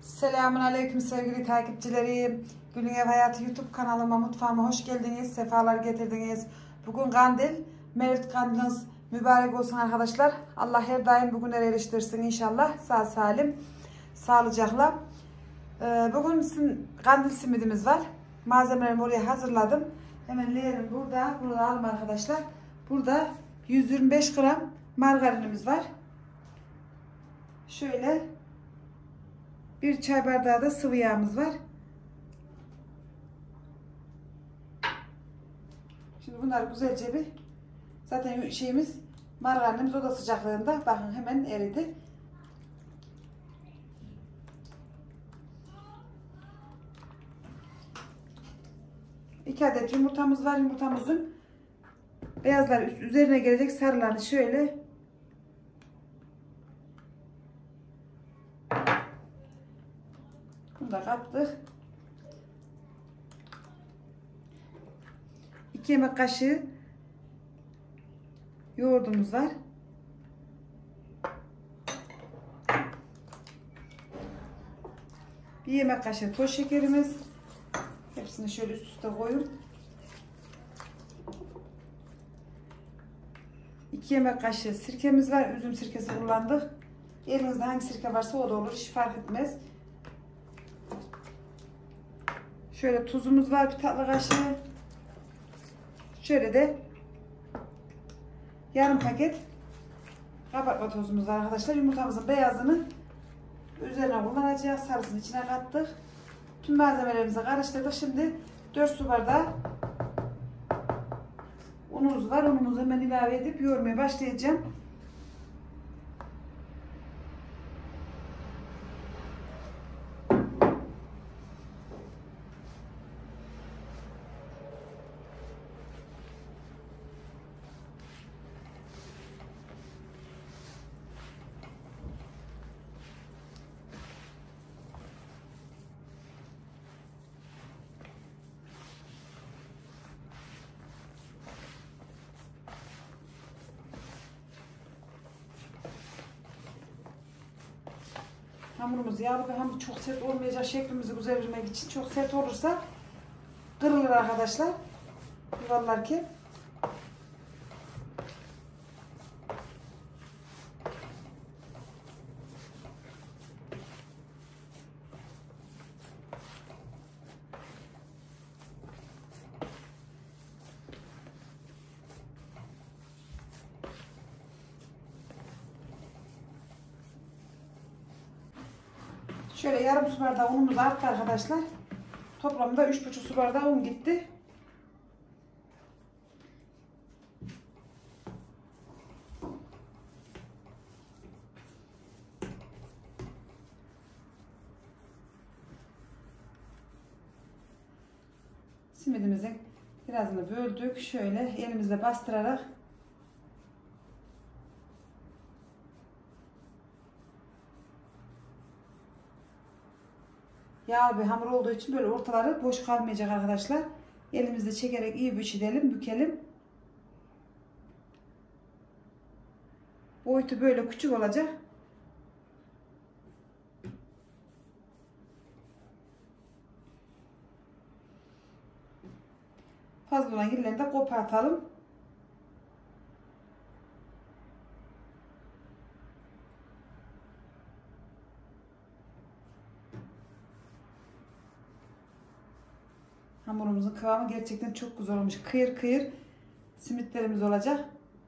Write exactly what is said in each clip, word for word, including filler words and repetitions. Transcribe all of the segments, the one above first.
Selamun Aleyküm sevgili takipçilerim. Gülün Ev Hayatı YouTube kanalıma, mutfağıma hoş geldiniz. Sefalar getirdiniz. Bugün kandil. Mevlid kandiliniz mübarek olsun arkadaşlar. Allah her daim bugünleri eriştirsin inşallah. Sağ salim, sağlıcakla. Ee, bugün kandil simidimiz var. Malzemelerimi oraya hazırladım. Hemen leğenim burada. Burada alın arkadaşlar. Burada yüz yirmi beş gram margarinimiz var. Şöyle bir çay bardağı da sıvı yağımız var. Şimdi bunlar güzelce bir, zaten şeyimiz, margarinimiz oda sıcaklığında, bakın hemen eridi. iki adet yumurtamız var. Yumurtamızın beyazlar üzerine gelecek, sarılarını şöyle bunu da kattık. iki yemek kaşığı yoğurdumuz var. bir yemek kaşığı toz şekerimiz. Hepsini şöyle üst üste koyun. iki yemek kaşığı sirkemiz var. Üzüm sirkesi kullandık. Elinizde hangi sirke varsa o da olur. Hiç fark etmez. Şöyle tuzumuz var, bir tatlı kaşığı. Şöyle de yarım paket kabartma tozumuz var arkadaşlar. Yumurtamızın beyazını üzerine kullanacağız. Sarısını içine kattık. Tüm malzemelerimizi karıştırdık. Şimdi dört su bardağı unumuz var. Unumuzu hemen ilave edip yoğurmaya başlayacağım. Hamurumuz yağlı ve hamur çok sert olmayacak, şeklimizi güzel vermek için. Çok sert olursa kırılır arkadaşlar. Yuvarlar ki. Şöyle yarım su bardağı unumuz arttı arkadaşlar. Toplamda üç buçuk su bardağı un gitti. Simidimizin birazını böldük. Şöyle elimizle bastırarak yağlı bir hamur olduğu için böyle ortaları boş kalmayacak arkadaşlar. Elimizle çekerek iyi büçüdelim, bükelim. Boyutu böyle küçük olacak. Fazla olan yerlerini de kopartalım. Hamurumuzun kıvamı gerçekten çok güzel olmuş. Kıyır kıyır simitlerimiz olacak.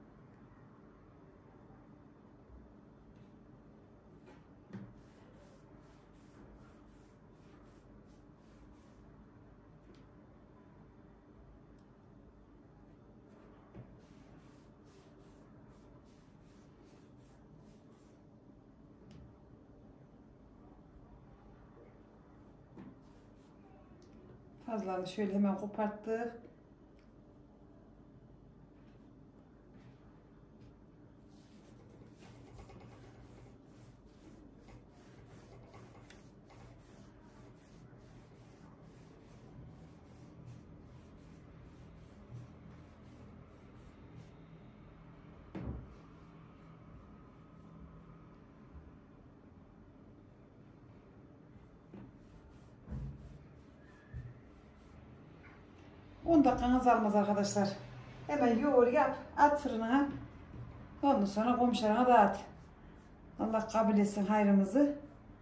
Fazlalarını şöyle hemen koparttık. on dakikanız almaz arkadaşlar. Hemen yoğur yap, at fırına. Ondan sonra komşularına dağıt. Allah kabul etsin hayrımızı.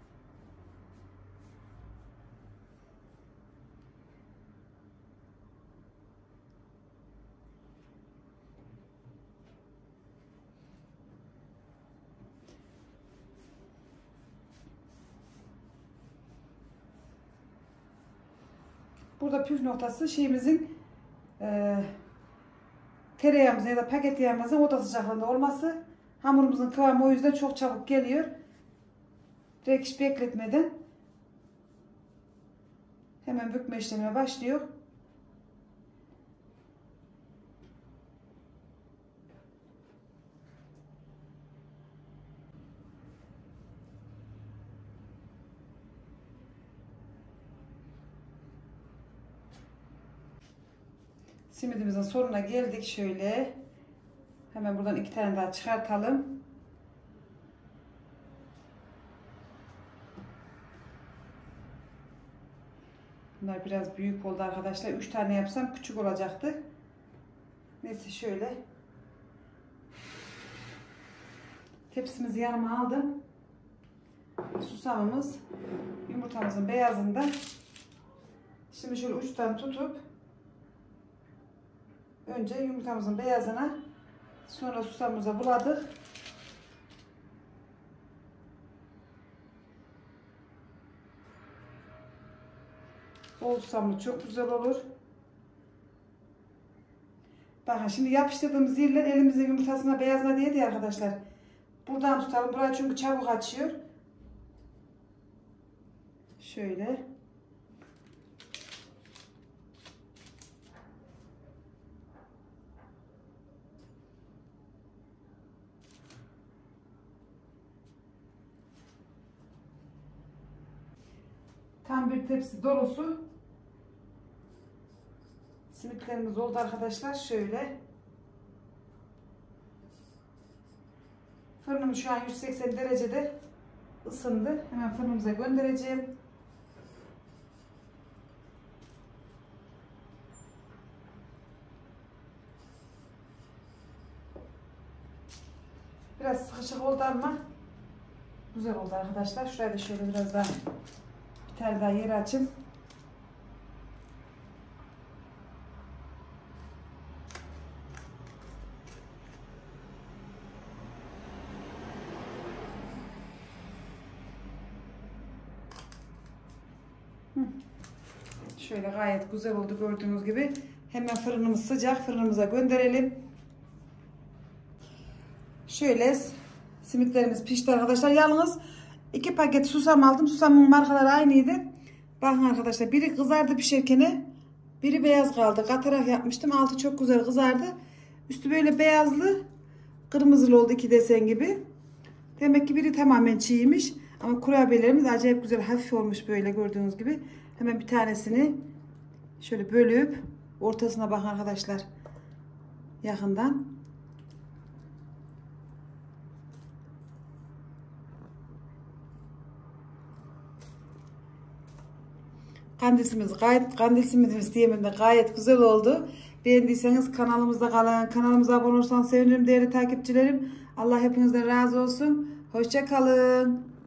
Burada püf noktası şeyimizin e, tereyağımızın ya da paket yağımızın oda sıcaklığında olması. Hamurumuzun kıvamı o yüzden çok çabuk geliyor. Direkt hiç bekletmeden hemen bükme işlemine başlıyor. Simidimizin sonuna geldik şöyle. Hemen buradan iki tane daha çıkartalım. Bunlar biraz büyük oldu arkadaşlar. üç tane yapsam küçük olacaktı. Neyse şöyle. Tepsimizi yanıma aldım. Susamımız, yumurtamızın beyazında. Şimdi şöyle uçtan tutup önce yumurtamızın beyazına, sonra susamımıza buladık. Bol susamlı çok güzel olur. Bakın şimdi yapıştırdığımız yerler elimizin yumurtasına beyazına değdi ya arkadaşlar. Buradan tutalım. Buraya çünkü çabuk açıyor. Şöyle. Tam bir tepsi dolusu simitlerimiz oldu arkadaşlar. Şöyle. Fırınım şu an yüz seksen derecede ısındı. Hemen fırınımıza göndereceğim. Biraz sıkışık oldu ama güzel oldu arkadaşlar. Şurayı da şöyle biraz daha bir tane daha yeri açayım. Şöyle gayet güzel oldu gördüğünüz gibi. Hemen fırınımız sıcak. Fırınımıza gönderelim. Şöyle simitlerimiz pişti arkadaşlar. Yalnız iki paket susam aldım. Susamın markaları aynıydı. Bakın arkadaşlar, biri kızardı pişerken, biri beyaz kaldı. Katarak yapmıştım. Altı çok güzel kızardı. Üstü böyle beyazlı, kırmızılı oldu, iki desen gibi. Demek ki biri tamamen çiğmiş. Ama kurabiyelerimiz acayip güzel, hafif olmuş böyle gördüğünüz gibi. Hemen bir tanesini şöyle bölüp ortasına bakın arkadaşlar, yakından. Kandilimiz gayet kandilimiz diyemem de gayet güzel oldu. Beğendiyseniz kanalımızda kalın. Kanalımıza abone olursanız sevinirim değerli takipçilerim. Allah hepinizden razı olsun. Hoşça kalın.